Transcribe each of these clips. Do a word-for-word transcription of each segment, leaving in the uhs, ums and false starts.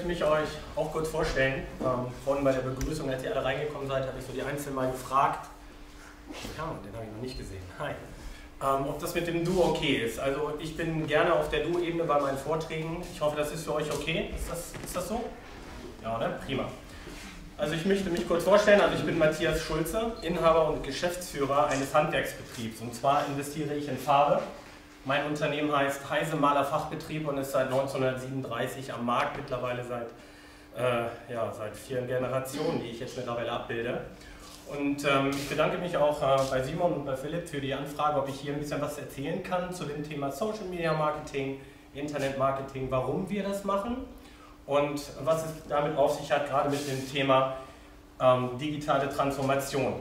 mich euch auch kurz vorstellen. Ähm, vorhin bei der Begrüßung, als ihr alle reingekommen seid, habe ich so die Einzelnen mal gefragt. Ja, den habe ich noch nicht gesehen. Hi. Ähm, ob das mit dem Du okay ist. Also ich bin gerne auf der Du-Ebene bei meinen Vorträgen. Ich hoffe, das ist für euch okay. Ist das, ist das so? Ja, ne? Prima. Also ich möchte mich kurz vorstellen. Also ich bin Matthias Schulze, Inhaber und Geschäftsführer eines Handwerksbetriebs. Und zwar investiere ich in Farbe. Mein Unternehmen heißt Heise Maler Fachbetrieb und ist seit neunzehnhundertsiebenunddreißig am Markt, mittlerweile seit, äh, ja, seit vier Generationen, die ich jetzt mittlerweile abbilde. Und ähm, ich bedanke mich auch äh, bei Simon und bei Philipp für die Anfrage, ob ich hier ein bisschen was erzählen kann zu dem Thema Social Media Marketing, Internet Marketing, warum wir das machen und was es damit auf sich hat, gerade mit dem Thema ähm, digitale Transformation.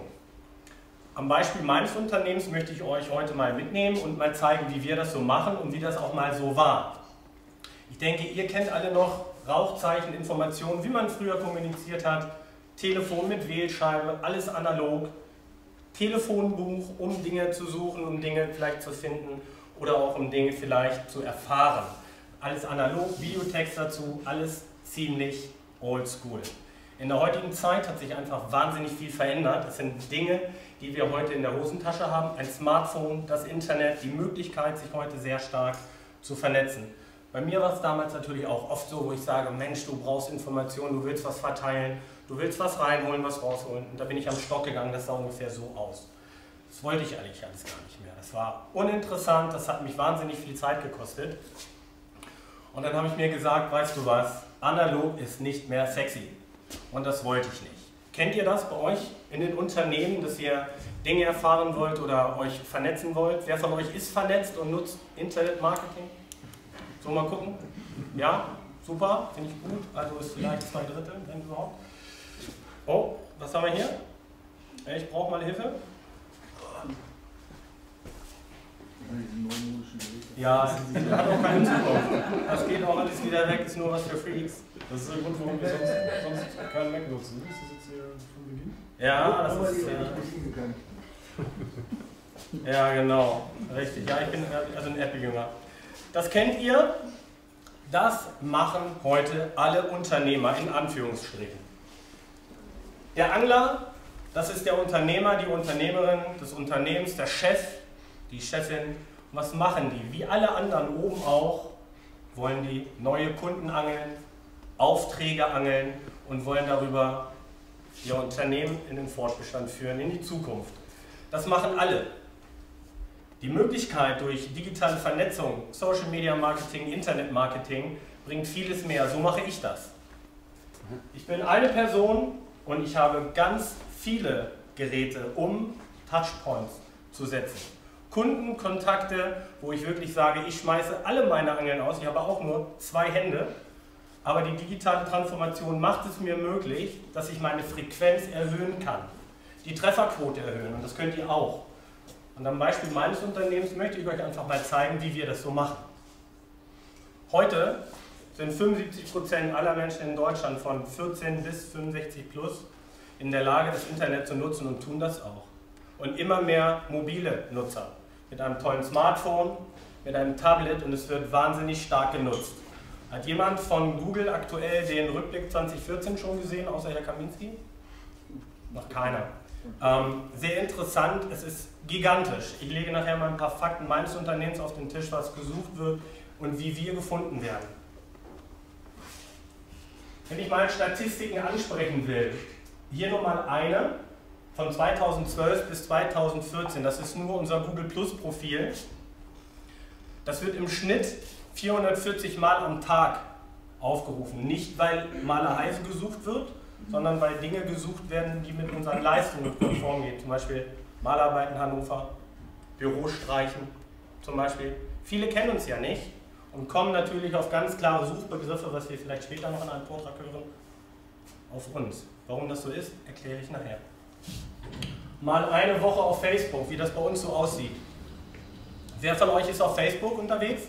Am Beispiel meines Unternehmens möchte ich euch heute mal mitnehmen und mal zeigen, wie wir das so machen und wie das auch mal so war. Ich denke, ihr kennt alle noch Rauchzeichen, Informationen, wie man früher kommuniziert hat, Telefon mit Wählscheibe, alles analog, Telefonbuch, um Dinge zu suchen, um Dinge vielleicht zu finden oder auch um Dinge vielleicht zu erfahren. Alles analog, Videotext dazu, alles ziemlich oldschool. In der heutigen Zeit hat sich einfach wahnsinnig viel verändert. Es sind Dinge, die wir heute in der Hosentasche haben. Ein Smartphone, das Internet, die Möglichkeit, sich heute sehr stark zu vernetzen. Bei mir war es damals natürlich auch oft so, wo ich sage, Mensch, du brauchst Informationen, du willst was verteilen, du willst was reinholen, was rausholen. Und da bin ich am Stock gegangen, das sah ungefähr so aus. Das wollte ich eigentlich alles gar nicht mehr. Das war uninteressant, das hat mich wahnsinnig viel Zeit gekostet. Und dann habe ich mir gesagt, weißt du was, analog ist nicht mehr sexy. Und das wollte ich nicht. Kennt ihr das bei euch in den Unternehmen, dass ihr Dinge erfahren wollt oder euch vernetzen wollt? Wer von euch ist vernetzt und nutzt Internet-Marketing? So, mal gucken. Ja, super, finde ich gut. Also ist vielleicht zwei Drittel, wenn überhaupt. Oh, was haben wir hier? Ich brauche mal Hilfe. Ja, das hat auch keine Zukunft. Das geht auch alles wieder weg, ist nur was für Freaks. Das ist der Grund, warum wir sonst, sonst keinen Mac nutzen. Ist das jetzt hier von Beginn? Ja, das ist... Äh, ja, genau. Richtig. Ja, ich bin also ein Apple-Jünger. Das kennt ihr. Das machen heute alle Unternehmer in Anführungsstrichen. Der Angler, das ist der Unternehmer, die Unternehmerin des Unternehmens, der Chef, die Chefin. Was machen die? Wie alle anderen oben auch, wollen die neue Kunden angeln, Aufträge angeln und wollen darüber ihr Unternehmen in den Fortbestand führen, in die Zukunft. Das machen alle. Die Möglichkeit durch digitale Vernetzung, Social Media Marketing, Internet Marketing bringt vieles mehr. So mache ich das. Ich bin eine Person und ich habe ganz viele Geräte, um Touchpoints zu setzen. Kundenkontakte, wo ich wirklich sage, ich schmeiße alle meine Angeln aus, ich habe auch nur zwei Hände, aber die digitale Transformation macht es mir möglich, dass ich meine Frequenz erhöhen kann, die Trefferquote erhöhen und das könnt ihr auch. Und am Beispiel meines Unternehmens möchte ich euch einfach mal zeigen, wie wir das so machen. Heute sind fünfundsiebzig Prozent aller Menschen in Deutschland von vierzehn bis fünfundsechzig plus in der Lage, das Internet zu nutzen und tun das auch. Und immer mehr mobile Nutzer mit einem tollen Smartphone, mit einem Tablet und es wird wahnsinnig stark genutzt. Hat jemand von Google aktuell den Rückblick zwanzig vierzehn schon gesehen, außer Herr Kaminski? Noch keiner. Ähm, sehr interessant, es ist gigantisch. Ich lege nachher mal ein paar Fakten meines Unternehmens auf den Tisch, was gesucht wird und wie wir gefunden werden. Wenn ich mal Statistiken ansprechen will, hier nochmal eine von zweitausendzwölf bis zweitausendvierzehn, das ist nur unser Google Plus Profil. Das wird im Schnitt vierhundertvierzig Mal am Tag aufgerufen. Nicht, weil Maler Heise gesucht wird, sondern weil Dinge gesucht werden, die mit unseren Leistungen konform gehen. Zum Beispiel Malarbeiten Hannover, Bürostreichen zum Beispiel. Viele kennen uns ja nicht und kommen natürlich auf ganz klare Suchbegriffe, was wir vielleicht später noch in einem Vortrag hören, auf uns. Warum das so ist, erkläre ich nachher. Mal eine Woche auf Facebook, wie das bei uns so aussieht. Wer von euch ist auf Facebook unterwegs?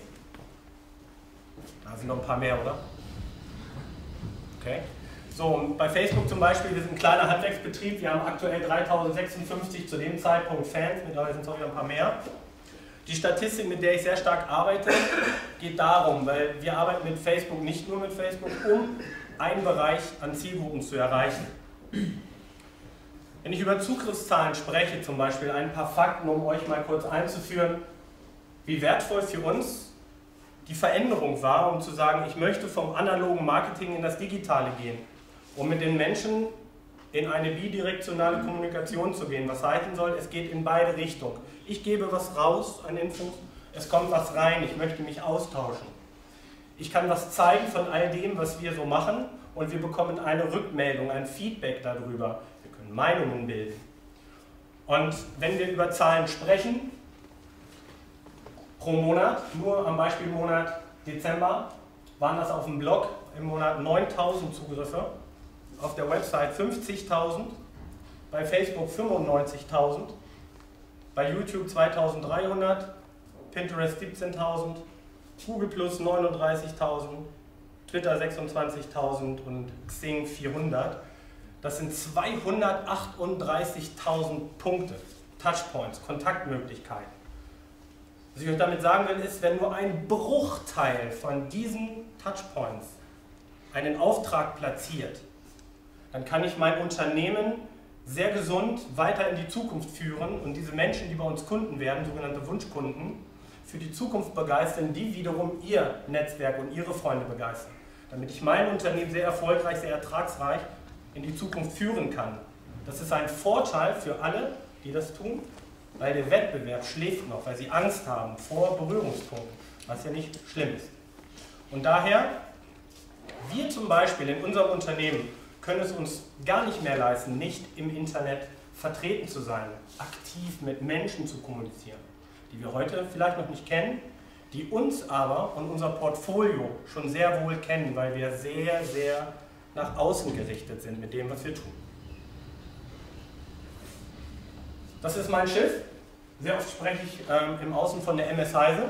Da sind noch ein paar mehr, oder? Okay. So, und bei Facebook zum Beispiel, wir sind ein kleiner Handwerksbetrieb, wir haben aktuell dreitausendsechsundfünfzig zu dem Zeitpunkt Fans, mittlerweile sind es auch wieder ein paar mehr. Die Statistik, mit der ich sehr stark arbeite, geht darum, weil wir arbeiten mit Facebook nicht nur mit Facebook, um einen Bereich an Zielgruppen zu erreichen. Wenn ich über Zugriffszahlen spreche, zum Beispiel ein paar Fakten, um euch mal kurz einzuführen, wie wertvoll für uns die Veränderung war, um zu sagen, ich möchte vom analogen Marketing in das Digitale gehen, um mit den Menschen in eine bidirektionale Kommunikation zu gehen. Was heißen soll, es geht in beide Richtungen. Ich gebe was raus an Infos, es kommt was rein, ich möchte mich austauschen. Ich kann was zeigen von all dem, was wir so machen, und wir bekommen eine Rückmeldung, ein Feedback darüber. Wir können Meinungen bilden. Und wenn wir über Zahlen sprechen, pro Monat, nur am Beispiel Monat Dezember, waren das auf dem Blog im Monat neuntausend Zugriffe, auf der Website fünfzigtausend, bei Facebook fünfundneunzigtausend, bei YouTube zweitausenddreihundert, Pinterest siebzehntausend, Google Plus neununddreißigtausend, Twitter sechsundzwanzigtausend und Xing vierhundert. Das sind zweihundertachtunddreißigtausend Punkte, Touchpoints, Kontaktmöglichkeiten. Was ich euch damit sagen will, ist, wenn nur ein Bruchteil von diesen Touchpoints einen Auftrag platziert, dann kann ich mein Unternehmen sehr gesund weiter in die Zukunft führen und diese Menschen, die bei uns Kunden werden, sogenannte Wunschkunden, für die Zukunft begeistern, die wiederum ihr Netzwerk und ihre Freunde begeistern. Damit ich mein Unternehmen sehr erfolgreich, sehr ertragsreich in die Zukunft führen kann. Das ist ein Vorteil für alle, die das tun, weil der Wettbewerb schläft noch, weil sie Angst haben vor Berührungspunkten, was ja nicht schlimm ist. Und daher, wir zum Beispiel in unserem Unternehmen können es uns gar nicht mehr leisten, nicht im Internet vertreten zu sein, aktiv mit Menschen zu kommunizieren, die wir heute vielleicht noch nicht kennen, die uns aber und unser Portfolio schon sehr wohl kennen, weil wir sehr, sehr nach außen gerichtet sind mit dem, was wir tun. Das ist mein Schiff. Sehr oft spreche ich ähm, im Außen von der M S Heise.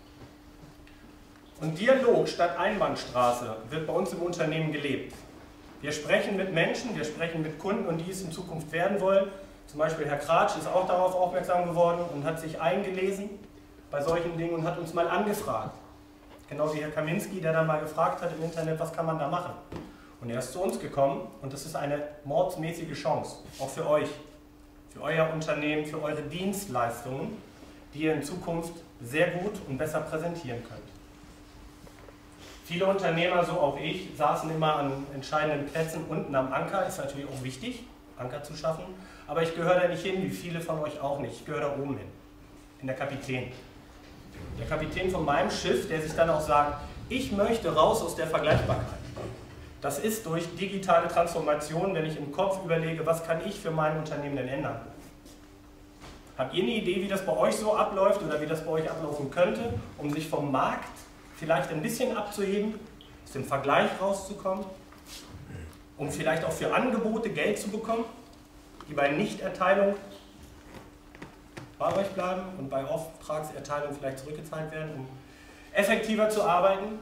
Und Dialog statt Einbahnstraße wird bei uns im Unternehmen gelebt. Wir sprechen mit Menschen, wir sprechen mit Kunden und die es in Zukunft werden wollen. Zum Beispiel Herr Kratsch ist auch darauf aufmerksam geworden und hat sich eingelesen bei solchen Dingen und hat uns mal angefragt. Genau wie Herr Kaminski, der dann mal gefragt hat im Internet, was kann man da machen? Und er ist zu uns gekommen und das ist eine mordsmäßige Chance, auch für euch, für euer Unternehmen, für eure Dienstleistungen, die ihr in Zukunft sehr gut und besser präsentieren könnt. Viele Unternehmer, so auch ich, saßen immer an entscheidenden Plätzen unten am Anker, ist natürlich auch wichtig, Anker zu schaffen, aber ich gehöre da nicht hin, wie viele von euch auch nicht, ich gehöre da oben hin, in der Kapitän. Der Kapitän von meinem Schiff, der sich dann auch sagt, ich möchte raus aus der Vergleichbarkeit. Das ist durch digitale Transformation, wenn ich im Kopf überlege, was kann ich für mein Unternehmen denn ändern? Habt ihr eine Idee, wie das bei euch so abläuft oder wie das bei euch ablaufen könnte, um sich vom Markt vielleicht ein bisschen abzuheben, aus dem Vergleich rauszukommen, um vielleicht auch für Angebote Geld zu bekommen, die bei Nichterteilung bei euch bleiben und bei Auftragserteilung vielleicht zurückgezahlt werden, um effektiver zu arbeiten?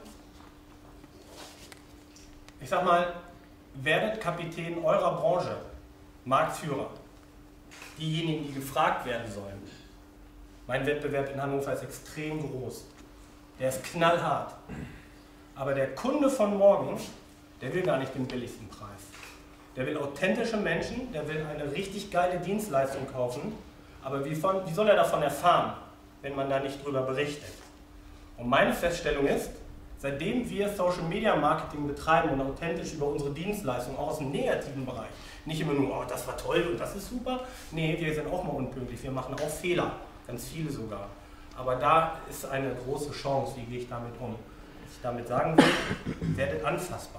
Ich sag mal, werdet Kapitän eurer Branche, Marktführer, diejenigen, die gefragt werden sollen. Mein Wettbewerb in Hannover ist extrem groß, der ist knallhart, aber der Kunde von morgen, der will gar nicht den billigsten Preis. Der will authentische Menschen, der will eine richtig geile Dienstleistung kaufen, aber wie, von, wie soll er davon erfahren, wenn man da nicht drüber berichtet? Und meine Feststellung ist, seitdem wir Social Media Marketing betreiben und authentisch über unsere Dienstleistung, auch aus dem negativen Bereich, nicht immer nur, oh, das war toll und das ist super, nee, wir sind auch mal unpünktlich, wir machen auch Fehler, ganz viele sogar. Aber da ist eine große Chance, wie gehe ich damit um? Was ich damit sagen will, werdet anfassbar.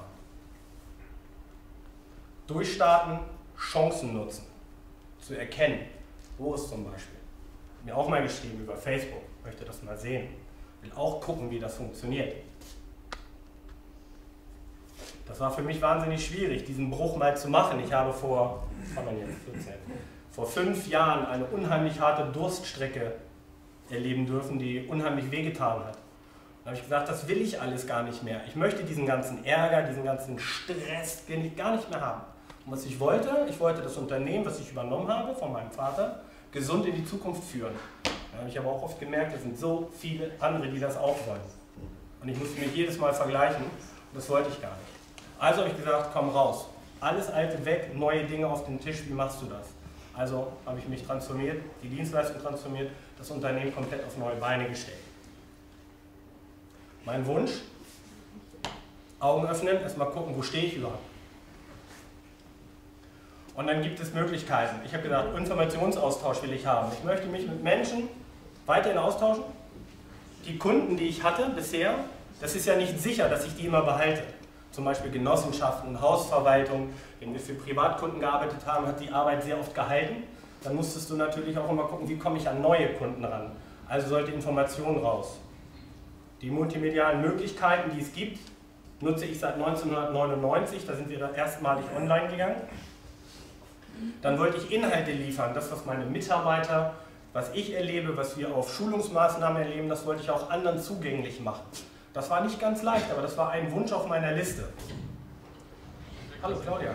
Durchstarten, Chancen nutzen, zu erkennen. Boris zum Beispiel, hat mir auch mal geschrieben über Facebook, möchte das mal sehen, will auch gucken, wie das funktioniert. Das war für mich wahnsinnig schwierig, diesen Bruch mal zu machen. Ich habe vor, was war denn jetzt, vierzehn, vor fünf Jahren eine unheimlich harte Durststrecke erleben dürfen, die unheimlich wehgetan hat. Da habe ich gesagt, das will ich alles gar nicht mehr. Ich möchte diesen ganzen Ärger, diesen ganzen Stress, den ich gar nicht mehr haben. Und was ich wollte, ich wollte das Unternehmen, was ich übernommen habe von meinem Vater, gesund in die Zukunft führen. Da habe ich aber auch oft gemerkt, es sind so viele andere, die das auch wollen. Und ich musste mich jedes Mal vergleichen und das wollte ich gar nicht. Also habe ich gesagt, komm raus. Alles Alte weg, neue Dinge auf den Tisch, wie machst du das? Also habe ich mich transformiert, die Dienstleistung transformiert, das Unternehmen komplett auf neue Beine gestellt. Mein Wunsch, Augen öffnen, erstmal gucken, wo stehe ich überhaupt. Und dann gibt es Möglichkeiten. Ich habe gesagt, Informationsaustausch will ich haben. Ich möchte mich mit Menschen weiterhin austauschen. Die Kunden, die ich hatte bisher, das ist ja nicht sicher, dass ich die immer behalte. Zum Beispiel Genossenschaften, Hausverwaltung. Wenn wir für Privatkunden gearbeitet haben, hat die Arbeit sehr oft gehalten. Dann musstest du natürlich auch immer gucken, wie komme ich an neue Kunden ran. Also sollte Information raus. Die multimedialen Möglichkeiten, die es gibt, nutze ich seit neunzehnhundertneunundneunzig. Da sind wir erstmalig online gegangen. Dann wollte ich Inhalte liefern, das, was meine Mitarbeiter, was ich erlebe, was wir auf Schulungsmaßnahmen erleben, das wollte ich auch anderen zugänglich machen. Das war nicht ganz leicht, aber das war ein Wunsch auf meiner Liste. Hallo Claudia.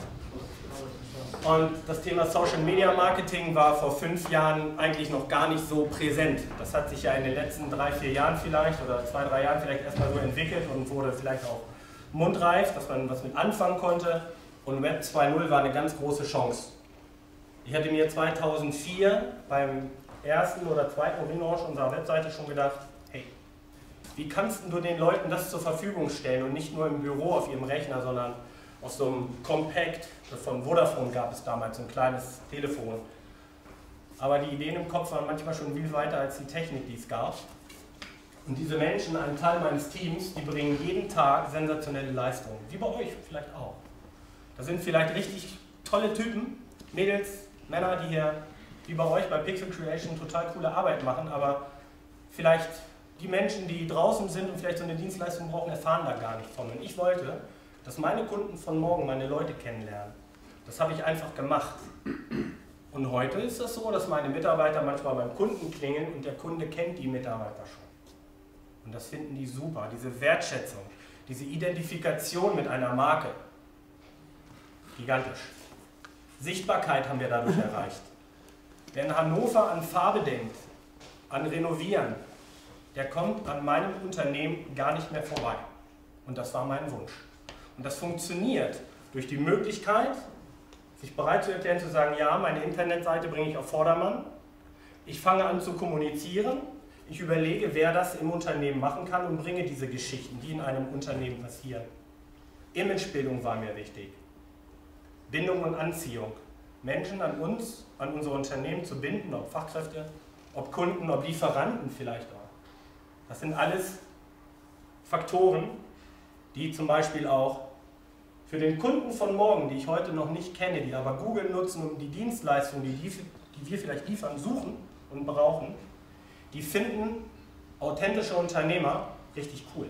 Und das Thema Social Media Marketing war vor fünf Jahren eigentlich noch gar nicht so präsent. Das hat sich ja in den letzten drei, vier Jahren vielleicht oder zwei, drei Jahren vielleicht erstmal so entwickelt und wurde vielleicht auch mundreif, dass man was mit anfangen konnte. Und Web zwei Punkt null war eine ganz große Chance. Ich hatte mir zweitausendvier beim ersten oder zweiten Relaunch unserer Webseite schon gedacht, hey, wie kannst du den Leuten das zur Verfügung stellen und nicht nur im Büro auf ihrem Rechner, sondern auf so einem Compact, von Vodafone gab es damals so ein kleines Telefon. Aber die Ideen im Kopf waren manchmal schon viel weiter als die Technik, die es gab. Und diese Menschen, ein Teil meines Teams, die bringen jeden Tag sensationelle Leistungen, wie bei euch vielleicht auch. Das sind vielleicht richtig tolle Typen, Mädels, Männer, die hier, wie bei euch bei Pixel Creation, total coole Arbeit machen, aber vielleicht die Menschen, die draußen sind und vielleicht so eine Dienstleistung brauchen, erfahren da gar nicht von. Und ich wollte, dass meine Kunden von morgen meine Leute kennenlernen. Das habe ich einfach gemacht. Und heute ist das so, dass meine Mitarbeiter manchmal beim Kunden klingeln und der Kunde kennt die Mitarbeiter schon. Und das finden die super, diese Wertschätzung, diese Identifikation mit einer Marke. Gigantisch. Sichtbarkeit haben wir dadurch erreicht. Wer in Hannover an Farbe denkt, an Renovieren, der kommt an meinem Unternehmen gar nicht mehr vorbei. Und das war mein Wunsch. Und das funktioniert durch die Möglichkeit, sich bereit zu erklären, zu sagen, ja, meine Internetseite bringe ich auf Vordermann. Ich fange an zu kommunizieren. Ich überlege, wer das im Unternehmen machen kann und bringe diese Geschichten, die in einem Unternehmen passieren. Imagebildung war mir wichtig. Bindung und Anziehung. Menschen an uns, an unsere Unternehmen zu binden, ob Fachkräfte, ob Kunden, ob Lieferanten vielleicht auch. Das sind alles Faktoren, die zum Beispiel auch für den Kunden von morgen, die ich heute noch nicht kenne, die aber Google nutzen, um die Dienstleistungen, die, die, die wir vielleicht liefern, suchen und brauchen, die finden authentische Unternehmer richtig cool.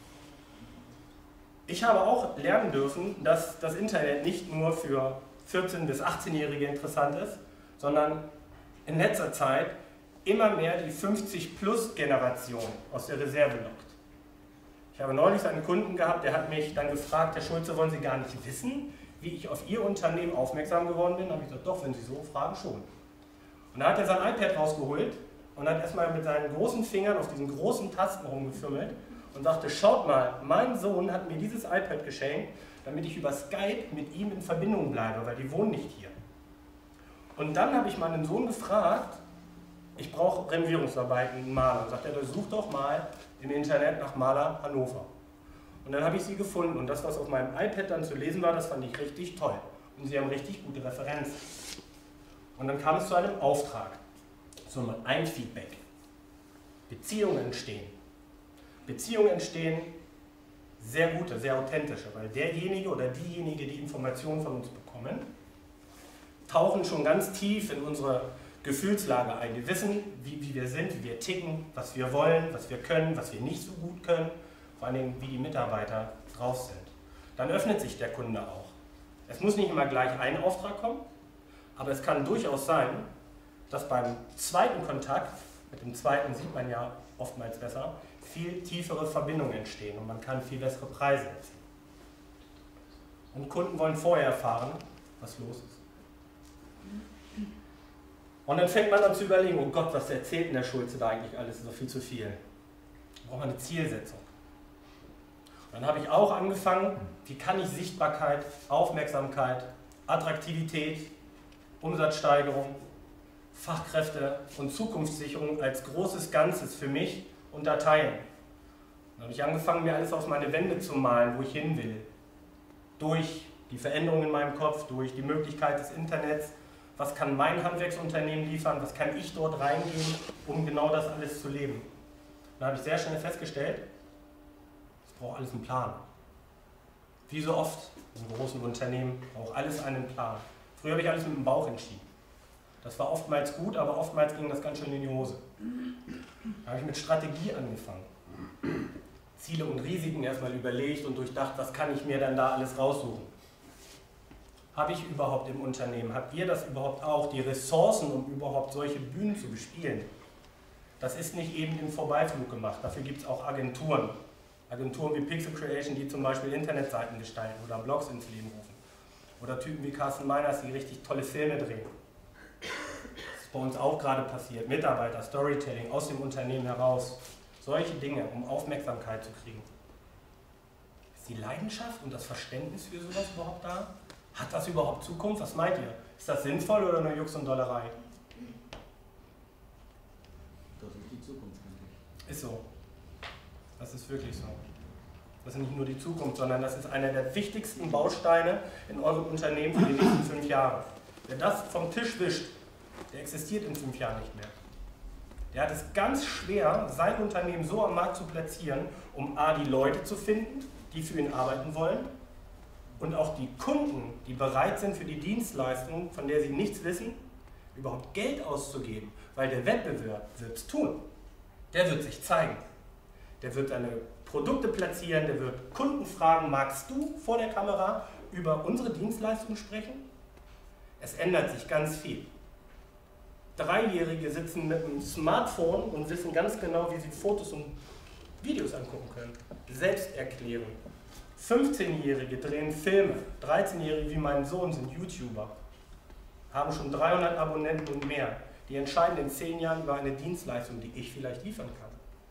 Ich habe auch lernen dürfen, dass das Internet nicht nur für vierzehn- bis achtzehnjährige interessant ist, sondern in letzter Zeit immer mehr die fünfzig-plus-Generation aus der Reserve lockt. Ich habe neulich einen Kunden gehabt, der hat mich dann gefragt, Herr Schulze, wollen Sie gar nicht wissen, wie ich auf Ihr Unternehmen aufmerksam geworden bin? Da habe ich gesagt, doch, wenn Sie so fragen, schon. Und da hat er sein iPad rausgeholt und hat erstmal mit seinen großen Fingern auf diesen großen Tasten rumgefümmelt und sagte, schaut mal, mein Sohn hat mir dieses iPad geschenkt, damit ich über Skype mit ihm in Verbindung bleibe, weil die wohnen nicht hier. Und dann habe ich meinen Sohn gefragt, ich brauche Renovierungsarbeiten, einen Maler. Und sagt er, such doch mal im Internet nach Maler Hannover. Und dann habe ich sie gefunden und das, was auf meinem iPad dann zu lesen war, das fand ich richtig toll. Und sie haben richtig gute Referenzen. Und dann kam es zu einem Auftrag, so ein Feedback. Beziehungen entstehen. Beziehungen entstehen sehr gute, sehr authentische, weil derjenige oder diejenige, die Informationen von uns bekommen, tauchen schon ganz tief in unsere Gefühlslage ein. Wir wissen, wie, wie wir sind, wie wir ticken, was wir wollen, was wir können, was wir nicht so gut können, vor allem wie die Mitarbeiter drauf sind. Dann öffnet sich der Kunde auch. Es muss nicht immer gleich ein Auftrag kommen, aber es kann durchaus sein, dass beim zweiten Kontakt, mit dem zweiten sieht man ja oftmals besser, viel tiefere Verbindungen entstehen und man kann viel bessere Preise erzielen. Und Kunden wollen vorher erfahren, was los ist. Und dann fängt man an zu überlegen, oh Gott, was erzählt denn der Schulze da eigentlich alles, das ist doch viel zu viel. Da braucht man eine Zielsetzung. Dann habe ich auch angefangen, wie kann ich Sichtbarkeit, Aufmerksamkeit, Attraktivität, Umsatzsteigerung, Fachkräfte und Zukunftssicherung als großes Ganzes für mich unterteilen. Dann habe ich angefangen, mir alles auf meine Wände zu malen, wo ich hin will. Durch die Veränderungen in meinem Kopf, durch die Möglichkeit des Internets. Was kann mein Handwerksunternehmen liefern? Was kann ich dort reingehen, um genau das alles zu leben? Dann habe ich sehr schnell festgestellt, es braucht alles einen Plan. Wie so oft in großen Unternehmen braucht alles einen Plan. Früher habe ich alles mit dem Bauch entschieden. Das war oftmals gut, aber oftmals ging das ganz schön in die Hose. Da habe ich mit Strategie angefangen. Ziele und Risiken erstmal überlegt und durchdacht, was kann ich mir dann da alles raussuchen. Habe ich überhaupt im Unternehmen, habt ihr das überhaupt auch, die Ressourcen, um überhaupt solche Bühnen zu bespielen? Das ist nicht eben im Vorbeiflug gemacht, dafür gibt es auch Agenturen. Agenturen wie Pixel Creation, die zum Beispiel Internetseiten gestalten oder Blogs ins Leben rufen. Oder Typen wie Carsten Meiners, die richtig tolle Filme drehen. Das ist bei uns auch gerade passiert. Mitarbeiter, Storytelling aus dem Unternehmen heraus. Solche Dinge, um Aufmerksamkeit zu kriegen. Ist die Leidenschaft und das Verständnis für sowas überhaupt da? Hat das überhaupt Zukunft? Was meint ihr? Ist das sinnvoll oder nur Jux und Dollerei? Das ist die Zukunft, denke ich. Ist so. Das ist wirklich so. Das ist nicht nur die Zukunft, sondern das ist einer der wichtigsten Bausteine in eurem Unternehmen für die nächsten fünf Jahre. Wer das vom Tisch wischt, der existiert in fünf Jahren nicht mehr. Der hat es ganz schwer, sein Unternehmen so am Markt zu platzieren, um a. die Leute zu finden, die für ihn arbeiten wollen, und auch die Kunden, die bereit sind für die Dienstleistung, von der sie nichts wissen, überhaupt Geld auszugeben, weil der Wettbewerb wird es tun. Der wird sich zeigen. Der wird seine Produkte platzieren, der wird Kunden fragen, magst du vor der Kamera über unsere Dienstleistung sprechen? Es ändert sich ganz viel. Dreijährige sitzen mit einem Smartphone und wissen ganz genau, wie sie Fotos und Videos angucken können. Selbsterklärend. fünfzehnjährige drehen Filme, dreizehnjährige wie mein Sohn sind YouTuber, haben schon dreihundert Abonnenten und mehr. Die entscheiden in zehn Jahren über eine Dienstleistung, die ich vielleicht liefern kann.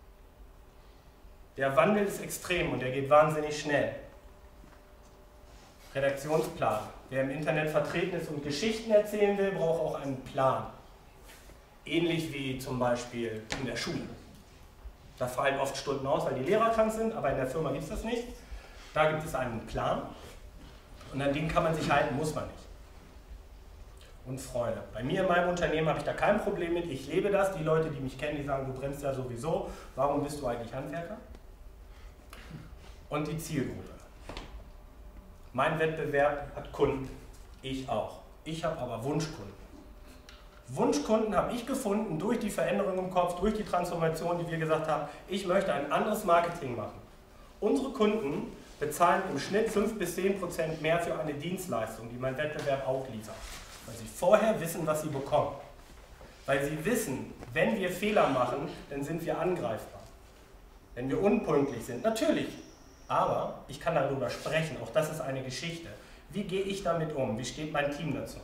Der Wandel ist extrem und er geht wahnsinnig schnell. Redaktionsplan. Wer im Internet vertreten ist und Geschichten erzählen will, braucht auch einen Plan. Ähnlich wie zum Beispiel in der Schule. Da fallen oft Stunden aus, weil die Lehrer krank sind, aber in der Firma gibt es das nicht. Da gibt es einen Plan und an den kann man sich halten, muss man nicht. Und Freude. Bei mir in meinem Unternehmen habe ich da kein Problem mit, ich lebe das. Die Leute, die mich kennen, die sagen, du brennst ja sowieso, warum bist du eigentlich Handwerker? Und die Zielgruppe. Mein Wettbewerb hat Kunden, ich auch. Ich habe aber Wunschkunden. Wunschkunden habe ich gefunden durch die Veränderung im Kopf, durch die Transformation, die wir gesagt haben, ich möchte ein anderes Marketing machen. Unsere Kunden bezahlen im Schnitt fünf bis zehn Prozent mehr für eine Dienstleistung, die mein Wettbewerb auch liefert. Weil sie vorher wissen, was sie bekommen. Weil sie wissen, wenn wir Fehler machen, dann sind wir angreifbar. Wenn wir unpünktlich sind, natürlich. Aber ich kann darüber sprechen, auch das ist eine Geschichte. Wie gehe ich damit um? Wie steht mein Team dazu?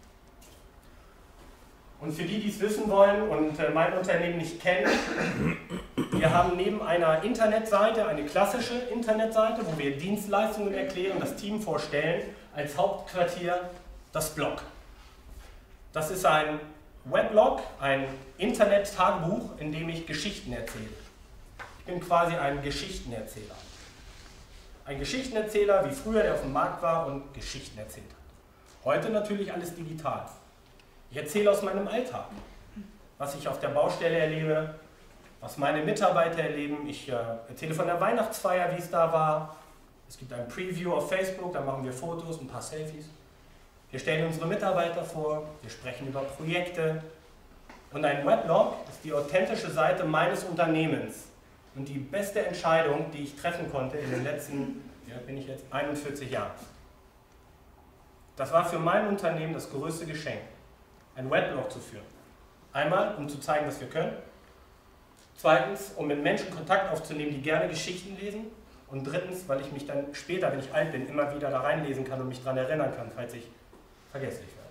Und für die, die es wissen wollen und mein Unternehmen nicht kennen, wir haben neben einer Internetseite, eine klassische Internetseite, wo wir Dienstleistungen erklären, das Team vorstellen, als Hauptquartier das Blog. Das ist ein Weblog, ein Internet-Tagebuch, in dem ich Geschichten erzähle. Ich bin quasi ein Geschichtenerzähler. Ein Geschichtenerzähler, wie früher, der auf dem Markt war und Geschichten erzählt hat. Heute natürlich alles digital. Ich erzähle aus meinem Alltag, was ich auf der Baustelle erlebe, was meine Mitarbeiter erleben. Ich äh, erzähle von der Weihnachtsfeier, wie es da war. Es gibt ein Preview auf Facebook, da machen wir Fotos, ein paar Selfies. Wir stellen unsere Mitarbeiter vor, wir sprechen über Projekte. Und ein Weblog ist die authentische Seite meines Unternehmens. Und die beste Entscheidung, die ich treffen konnte in den letzten, ja, bin ich jetzt einundvierzig Jahren. Das war für mein Unternehmen das größte Geschenk, ein Weblog zu führen. Einmal, um zu zeigen, was wir können. Zweitens, um mit Menschen Kontakt aufzunehmen, die gerne Geschichten lesen. Und drittens, weil ich mich dann später, wenn ich alt bin, immer wieder da reinlesen kann und mich daran erinnern kann, falls ich vergesslich werde.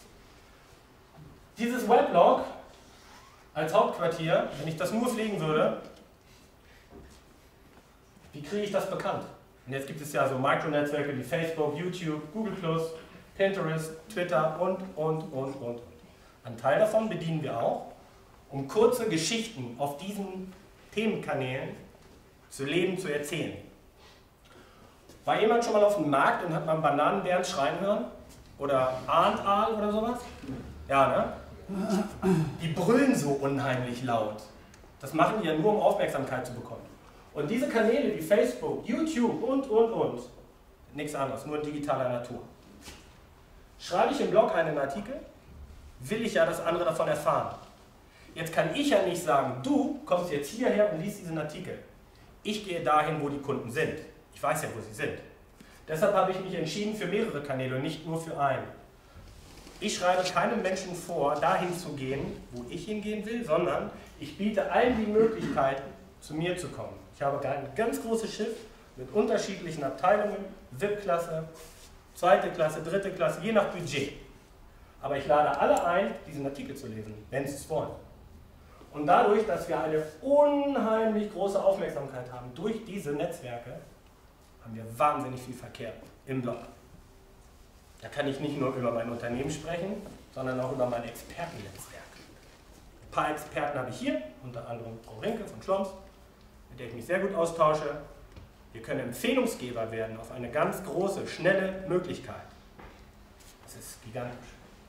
Dieses Weblog als Hauptquartier, wenn ich das nur pflegen würde, wie kriege ich das bekannt? Und jetzt gibt es ja so Mikronetzwerke wie Facebook, YouTube, Google plus, Pinterest, Twitter und, und, und, und. Einen Teil davon bedienen wir auch, um kurze Geschichten auf diesen Themenkanälen zu leben, zu erzählen. War jemand schon mal auf dem Markt und hat mal einen Bananenbären schreien hören? Oder Ahntaal oder sowas? Ja, ne? Die brüllen so unheimlich laut. Das machen die ja nur, um Aufmerksamkeit zu bekommen. Und diese Kanäle wie Facebook, YouTube und, und, und, nichts anderes, nur in digitaler Natur. Schreibe ich im Blog einen Artikel, will ich ja, dass andere davon erfahren. Jetzt kann ich ja nicht sagen, du kommst jetzt hierher und liest diesen Artikel. Ich gehe dahin, wo die Kunden sind. Ich weiß ja, wo sie sind. Deshalb habe ich mich entschieden für mehrere Kanäle und nicht nur für einen. Ich schreibe keinem Menschen vor, dahin zu gehen, wo ich hingehen will, sondern ich biete allen die Möglichkeit, zu mir zu kommen. Ich habe ein ganz großes Schiff mit unterschiedlichen Abteilungen, V I P-Klasse, zweite Klasse, dritte Klasse, je nach Budget. Aber ich lade alle ein, diesen Artikel zu lesen, wenn sie es wollen. Und dadurch, dass wir eine unheimlich große Aufmerksamkeit haben durch diese Netzwerke, haben wir wahnsinnig viel Verkehr im Blog. Da kann ich nicht nur über mein Unternehmen sprechen, sondern auch über mein Expertennetzwerk. Ein paar Experten habe ich hier, unter anderem Frau Rinke von Schloms, mit der ich mich sehr gut austausche. Wir können Empfehlungsgeber werden auf eine ganz große, schnelle Möglichkeit. Das ist gigantisch.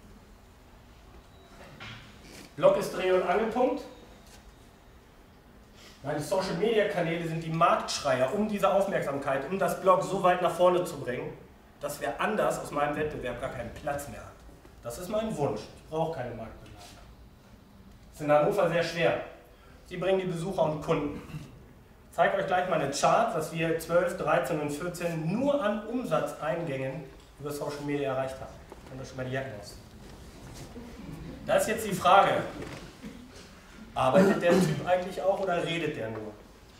Blog ist Dreh- und Angelpunkt. Meine Social-Media-Kanäle sind die Marktschreier, um diese Aufmerksamkeit, um das Blog so weit nach vorne zu bringen, dass wer anders aus meinem Wettbewerb gar keinen Platz mehr hat. Das ist mein Wunsch. Ich brauche keine Marktbegleiter. Das ist in Hannover sehr schwer. Sie bringen die Besucher und Kunden. Ich zeige euch gleich mal eine Chart, was wir zwölf, dreizehn und vierzehn nur an Umsatzeingängen über Social Media erreicht haben. Können wir schon mal die Jacken aus. Da ist jetzt die Frage, arbeitet der Typ eigentlich auch oder redet der nur?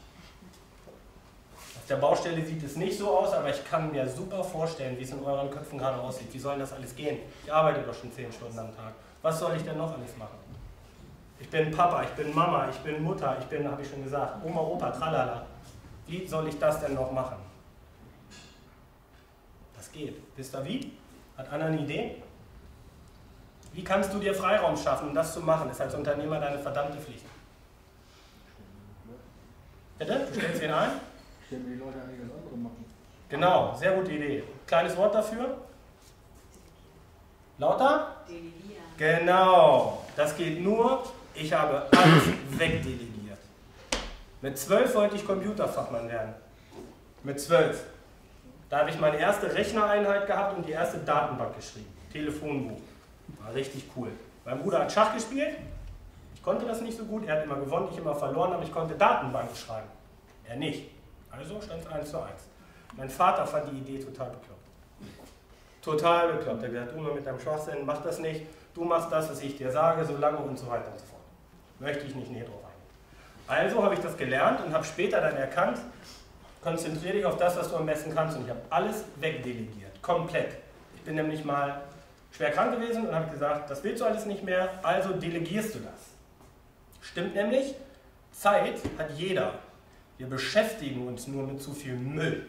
Auf der Baustelle sieht es nicht so aus, aber ich kann mir super vorstellen, wie es in euren Köpfen gerade aussieht. Wie soll das alles gehen? Ich arbeite doch schon zehn Stunden am Tag. Was soll ich denn noch alles machen? Ich bin Papa, ich bin Mama, ich bin Mutter, ich bin, habe ich schon gesagt, Oma, Opa, tralala. Wie soll ich das denn noch machen? Das geht. Wisst ihr wie? Hat einer eine Idee? Wie kannst du dir Freiraum schaffen, um das zu machen? Das ist als Unternehmer deine verdammte Pflicht. Bitte? Du stellst wen ein? Stellen die Leute einiges andere machen. Genau, sehr gute Idee. Kleines Wort dafür? Lauter? Delegieren. Genau. Das geht nur, ich habe alles wegdelegiert. Mit zwölf wollte ich Computerfachmann werden. Mit zwölf. Da habe ich meine erste Rechnereinheit gehabt und die erste Datenbank geschrieben. Telefonbuch. War richtig cool. Mein Bruder hat Schach gespielt. Ich konnte das nicht so gut. Er hat immer gewonnen, ich immer verloren, aber ich konnte Datenbanken schreiben. Er nicht. Also stand es eins zu eins. Mein Vater fand die Idee total bekloppt. Total bekloppt. Er hat gesagt, du mal mit deinem Schwachsinn, mach das nicht. Du machst das, was ich dir sage, so lange und so weiter und so fort. Möchte ich nicht näher drauf eingehen. Also habe ich das gelernt und habe später dann erkannt, konzentriere dich auf das, was du am besten kannst. Und ich habe alles wegdelegiert. Komplett. Ich bin nämlich mal schwer krank gewesen und habe gesagt, das willst du alles nicht mehr, also delegierst du das. Stimmt nämlich, Zeit hat jeder. Wir beschäftigen uns nur mit zu viel Müll.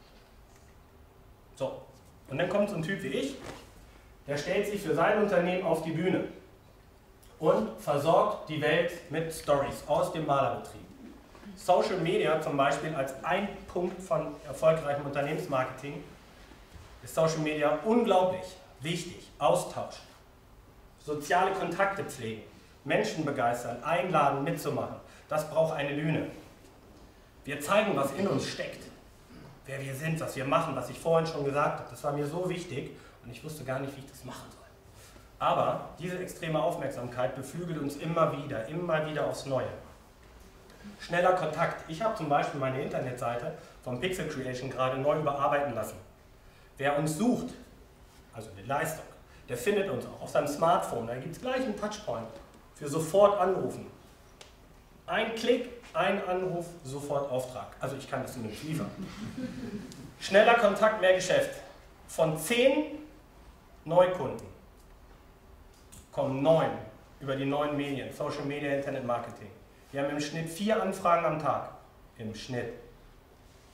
So, und dann kommt so ein Typ wie ich, der stellt sich für sein Unternehmen auf die Bühne und versorgt die Welt mit Stories aus dem Malerbetrieb. Social Media zum Beispiel als ein Punkt von erfolgreichem Unternehmensmarketing ist Social Media unglaublich wichtig. Austausch, soziale Kontakte pflegen, Menschen begeistern, einladen, mitzumachen. Das braucht eine Bühne. Wir zeigen, was in uns steckt, wer wir sind, was wir machen, was ich vorhin schon gesagt habe. Das war mir so wichtig und ich wusste gar nicht, wie ich das machen soll. Aber diese extreme Aufmerksamkeit beflügelt uns immer wieder, immer wieder aufs Neue. Schneller Kontakt. Ich habe zum Beispiel meine Internetseite von Pixel Creation gerade neu überarbeiten lassen. Wer uns sucht, also eine Leistung, der findet uns auch auf seinem Smartphone. Da gibt es gleich einen Touchpoint für sofort anrufen. Ein Klick, ein Anruf, sofort Auftrag. Also ich kann das nicht liefern. Schneller Kontakt, mehr Geschäft. Von zehn Neukunden kommen neun über die neuen Medien, Social Media, Internet Marketing. Wir haben im Schnitt vier Anfragen am Tag. Im Schnitt.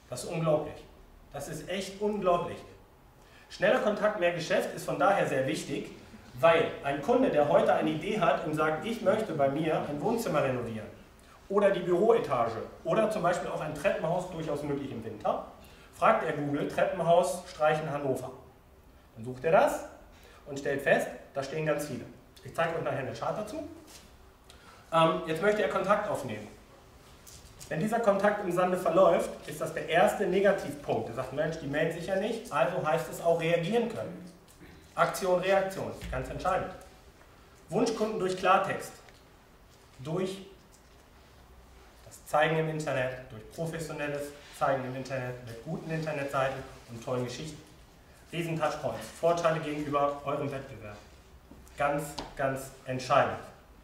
Das ist unglaublich. Das ist echt unglaublich. Schneller Kontakt, mehr Geschäft ist von daher sehr wichtig, weil ein Kunde, der heute eine Idee hat und sagt, ich möchte bei mir ein Wohnzimmer renovieren oder die Büroetage oder zum Beispiel auch ein Treppenhaus, durchaus möglich im Winter, fragt er Google, Treppenhaus streichen Hannover. Dann sucht er das und stellt fest, da stehen ganz viele. Ich zeige euch nachher eine Chart dazu. Ähm, jetzt möchte er Kontakt aufnehmen. Wenn dieser Kontakt im Sande verläuft, ist das der erste Negativpunkt. Er sagt, Mensch, die melden sich ja nicht, also heißt es auch reagieren können. Aktion, Reaktion, ganz entscheidend. Wunschkunden durch Klartext, durch das Zeigen im Internet, durch professionelles Zeigen im Internet, mit guten Internetseiten und tollen Geschichten. Riesen Touchpoints, Vorteile gegenüber eurem Wettbewerb. Ganz, ganz entscheidend.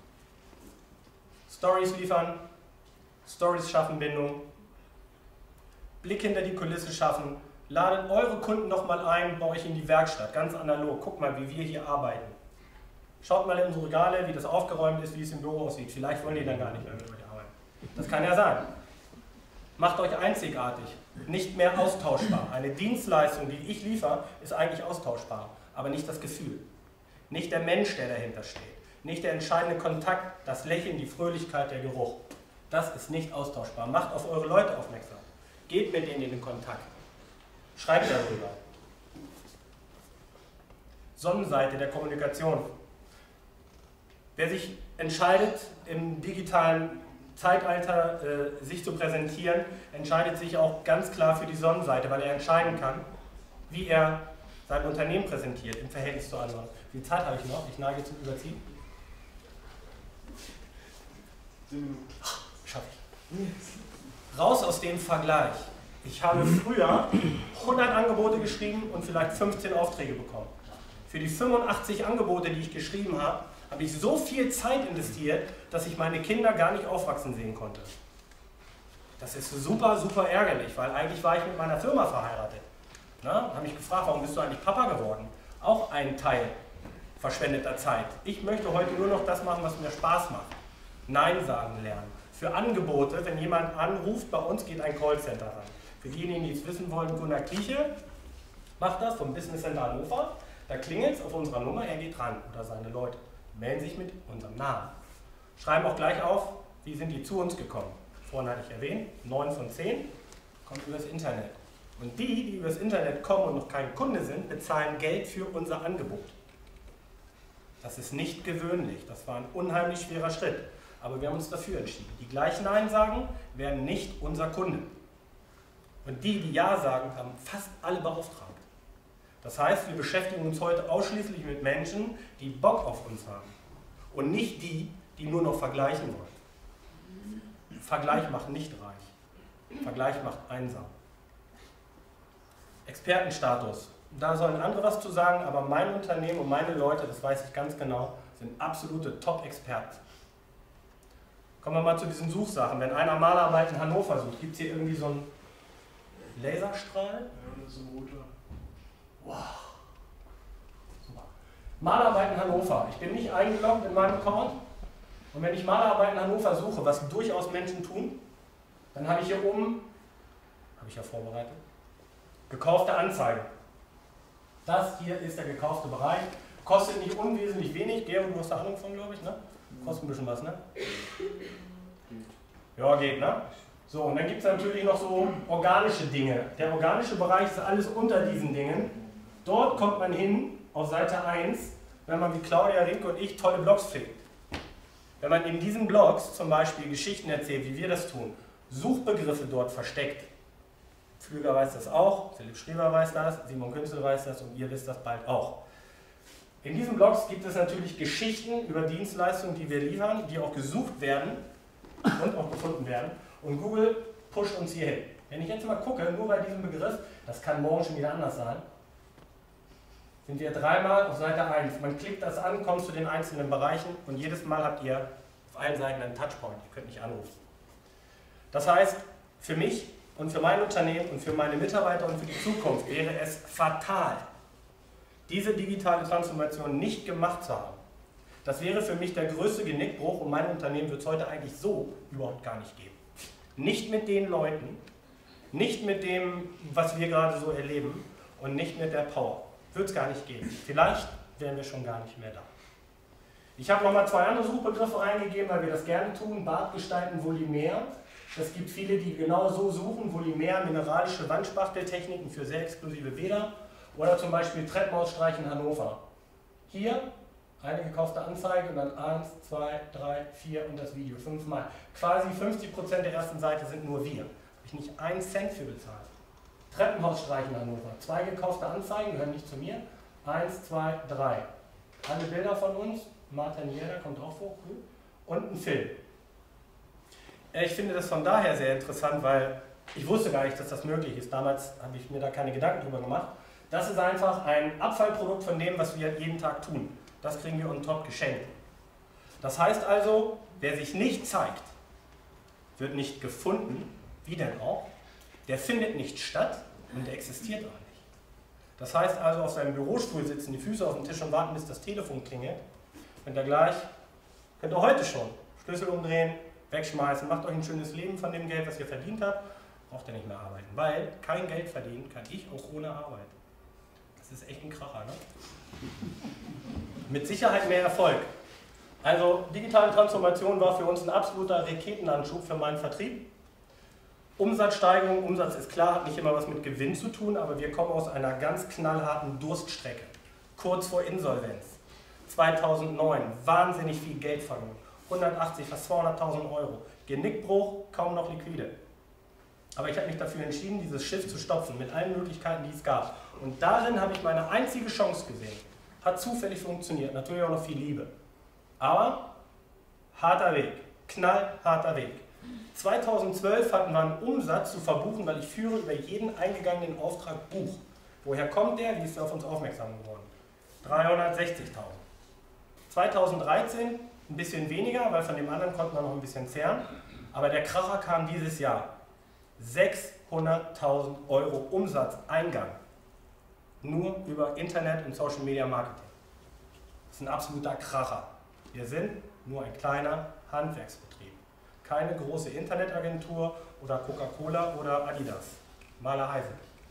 Stories liefern, Stories schaffen Bindung, Blick hinter die Kulisse schaffen, ladet eure Kunden noch mal ein bei euch in die Werkstatt, ganz analog. Guckt mal, wie wir hier arbeiten. Schaut mal in unsere Regale, wie das aufgeräumt ist, wie es im Büro aussieht. Vielleicht wollen die dann gar nicht mehr mit euch arbeiten. Das kann ja sein. Macht euch einzigartig, nicht mehr austauschbar. Eine Dienstleistung, die ich liefere, ist eigentlich austauschbar, aber nicht das Gefühl. Nicht der Mensch, der dahinter steht. Nicht der entscheidende Kontakt, das Lächeln, die Fröhlichkeit, der Geruch. Das ist nicht austauschbar. Macht auf eure Leute aufmerksam. Geht mit denen in den Kontakt. Schreibt darüber. Sonnenseite der Kommunikation. Wer sich entscheidet, im digitalen Zeitalter äh, sich zu präsentieren, entscheidet sich auch ganz klar für die Sonnenseite, weil er entscheiden kann, wie er sein Unternehmen präsentiert im Verhältnis zu anderen. Wie viel Zeit habe ich noch? Ich neige zum Überziehen. Schaffe ich. Raus aus dem Vergleich. Ich habe früher hundert Angebote geschrieben und vielleicht fünfzehn Aufträge bekommen. Für die fünfundachtzig Angebote, die ich geschrieben habe, habe ich so viel Zeit investiert, dass ich meine Kinder gar nicht aufwachsen sehen konnte. Das ist super, super ärgerlich, weil eigentlich war ich mit meiner Firma verheiratet. Na, habe mich gefragt, warum bist du eigentlich Papa geworden? Auch ein Teil verschwendeter Zeit. Ich möchte heute nur noch das machen, was mir Spaß macht. Nein sagen lernen. Für Angebote, wenn jemand anruft, bei uns geht ein Callcenter ran. Für diejenigen, die es wissen wollen, Gunnar Kliche macht das vom Business Center Hannover. Da klingelt es auf unserer Nummer, er geht ran oder seine Leute. Melden sich mit unserem Namen. Schreiben auch gleich auf, wie sind die zu uns gekommen. Vorhin hatte ich erwähnt, neun von zehn kommen übers Internet. Und die, die übers Internet kommen und noch kein Kunde sind, bezahlen Geld für unser Angebot. Das ist nicht gewöhnlich, das war ein unheimlich schwerer Schritt. Aber wir haben uns dafür entschieden. Die gleich Nein sagen, werden nicht unser Kunde. Und die, die Ja sagen, haben fast alle beauftragt. Das heißt, wir beschäftigen uns heute ausschließlich mit Menschen, die Bock auf uns haben. Und nicht die, die nur noch vergleichen wollen. Vergleich macht nicht reich. Vergleich macht einsam. Expertenstatus. Da sollen andere was zu sagen, aber mein Unternehmen und meine Leute, das weiß ich ganz genau, sind absolute Top-Experten. Kommen wir mal zu diesen Suchsachen. Wenn einer Malerarbeit in Hannover sucht, gibt es hier irgendwie so einen Laserstrahl? Ja, das ist ein roter. Wow. Super. Malerarbeit in Hannover. Ich bin nicht eingeloggt in meinem Account. Und wenn ich Malerarbeit in Hannover suche, was durchaus Menschen tun, dann habe ich hier oben, habe ich ja vorbereitet, gekaufte Anzeige. Das hier ist der gekaufte Bereich. Kostet nicht unwesentlich wenig. Gero, du hast da Ahnung von, glaube ich, ne? Kostet ein bisschen was, ne? Ja, geht, ne? So, und dann gibt es natürlich noch so organische Dinge. Der organische Bereich ist alles unter diesen Dingen. Dort kommt man hin, auf Seite eins, wenn man wie Claudia, Rinke und ich tolle Blogs pflegt. Wenn man in diesen Blogs zum Beispiel Geschichten erzählt, wie wir das tun, Suchbegriffe dort versteckt. Pflüger weiß das auch, Philipp Schrieber weiß das, Simon Künzel weiß das und ihr wisst das bald auch. In diesen Blogs gibt es natürlich Geschichten über Dienstleistungen, die wir liefern, die auch gesucht werden und auch gefunden werden. Und Google pusht uns hier hin. Wenn ich jetzt mal gucke, nur bei diesem Begriff, das kann morgen schon wieder anders sein, sind wir dreimal auf Seite eins. Man klickt das an, kommt zu den einzelnen Bereichen und jedes Mal habt ihr auf allen Seiten einen Touchpoint. Ihr könnt nicht anrufen. Das heißt, für mich und für mein Unternehmen und für meine Mitarbeiter und für die Zukunft wäre es fatal, diese digitale Transformation nicht gemacht zu haben. Das wäre für mich der größte Genickbruch und mein Unternehmen wird es heute eigentlich so überhaupt gar nicht geben. Nicht mit den Leuten, Nicht mit dem, was wir gerade so erleben und nicht mit der Power. Wird es gar nicht geben. Vielleicht wären wir schon gar nicht mehr da. Ich habe nochmal zwei andere Suchbegriffe reingegeben, weil wir das gerne tun. Bartgestalten, Volumär. Es gibt viele, die genau so suchen. Volumär, mineralische Wandspachteltechniken für sehr exklusive Bäder. Oder zum Beispiel Treppenausstreich in Hannover. Hier eine gekaufte Anzeige und dann eins, zwei, drei, vier und das Video fünfmal. Quasi fünfzig Prozent der ersten Seite sind nur wir. Habe ich nicht einen Cent für bezahlt. Treppenhausstreich in Hannover. Zwei gekaufte Anzeigen, gehören nicht zu mir. Eins, zwei, drei. Alle Bilder von uns. Martin Jäger kommt auch vor. Und ein Film. Ich finde das von daher sehr interessant, weil ich wusste gar nicht, dass das möglich ist. Damals habe ich mir da keine Gedanken drüber gemacht. Das ist einfach ein Abfallprodukt von dem, was wir jeden Tag tun. Das kriegen wir on top geschenkt. Das heißt also, wer sich nicht zeigt, wird nicht gefunden. Wie denn auch? Der findet nicht statt und der existiert auch nicht. Das heißt also, auf seinem Bürostuhl sitzen, die Füße auf dem Tisch und warten, bis das Telefon klingelt. Könnt ihr gleich, könnt ihr heute schon Schlüssel umdrehen, wegschmeißen, macht euch ein schönes Leben von dem Geld, was ihr verdient habt, braucht ihr nicht mehr arbeiten. Weil kein Geld verdienen kann ich auch ohne Arbeit. Das ist echt ein Kracher, ne? Mit Sicherheit mehr Erfolg. Also digitale Transformation war für uns ein absoluter Raketenanschub für meinen Vertrieb. Umsatzsteigerung, Umsatz ist klar, hat nicht immer was mit Gewinn zu tun, aber wir kommen aus einer ganz knallharten Durststrecke. Kurz vor Insolvenz. zweitausendneun, wahnsinnig viel Geld verloren. hundertachtzig, fast zweihunderttausend Euro. Genickbruch, kaum noch liquide. Aber ich habe mich dafür entschieden, dieses Schiff zu stopfen, mit allen Möglichkeiten, die es gab. Und darin habe ich meine einzige Chance gesehen. Hat zufällig funktioniert, natürlich auch noch viel Liebe. Aber harter Weg, knallharter Weg. zweitausendzwölf hatten wir einen Umsatz zu verbuchen, weil ich führe über jeden eingegangenen Auftrag Buch. Woher kommt der? Wie ist der auf uns aufmerksam geworden? dreihundertsechzigtausend. zweitausenddreizehn ein bisschen weniger, weil von dem anderen konnten wir noch ein bisschen zehren. Aber der Kracher kam dieses Jahr. sechshunderttausend Euro Umsatzeingang. Nur über Internet und Social Media Marketing. Das ist ein absoluter Kracher. Wir sind nur ein kleiner Handwerksbetrieb. Keine große Internetagentur oder Coca-Cola oder Adidas. Malerei.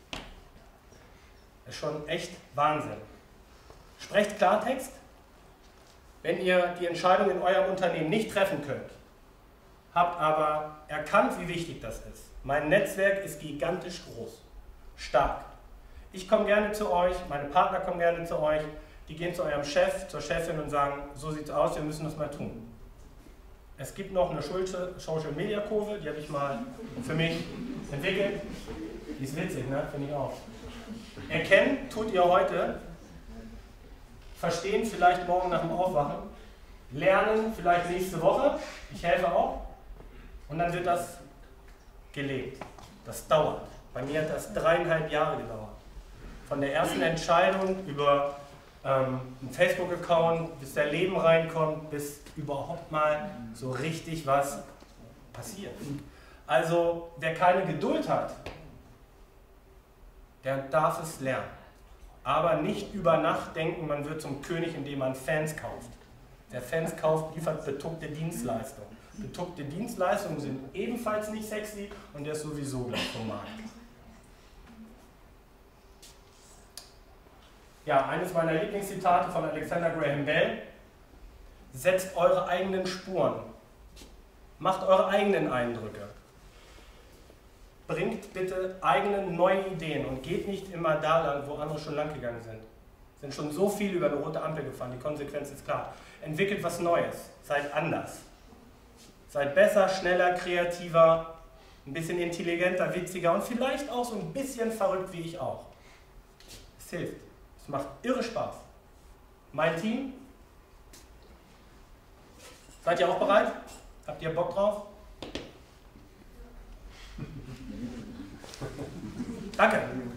Das ist schon echt Wahnsinn. Sprecht Klartext. Wenn ihr die Entscheidung in eurem Unternehmen nicht treffen könnt, habt aber erkannt, wie wichtig das ist. Mein Netzwerk ist gigantisch groß, stark. Ich komme gerne zu euch, meine Partner kommen gerne zu euch, die gehen zu eurem Chef, zur Chefin und sagen, so sieht's aus, wir müssen das mal tun. Es gibt noch eine Social Media Kurve, die habe ich mal für mich entwickelt. Die ist witzig, ne? Finde ich auch. Erkennen tut ihr heute, verstehen vielleicht morgen nach dem Aufwachen, lernen vielleicht nächste Woche, ich helfe auch, und dann wird das gelebt. Das dauert. Bei mir hat das dreieinhalb Jahre gedauert. Von der ersten Entscheidung über ähm, einen Facebook-Account, bis der Leben reinkommt, bis überhaupt mal so richtig was passiert. Also wer keine Geduld hat, der darf es lernen. Aber nicht über Nacht denken, man wird zum König, indem man Fans kauft. Wer Fans kauft, liefert betuckte Dienstleistungen. Betuckte Dienstleistungen sind ebenfalls nicht sexy und der ist sowieso gleich vom Markt. Ja, eines meiner Lieblingszitate von Alexander Graham Bell: Setzt eure eigenen Spuren, macht eure eigenen Eindrücke, bringt bitte eigene neue Ideen und geht nicht immer da lang, wo andere schon lang gegangen sind. Sind schon so viel über eine rote Ampel gefahren, die Konsequenz ist klar. Entwickelt was Neues, seid anders. Seid besser, schneller, kreativer, ein bisschen intelligenter, witziger und vielleicht auch so ein bisschen verrückt wie ich auch. Es hilft. Es macht irre Spaß. Mein Team, seid ihr auch bereit? Habt ihr Bock drauf? Danke.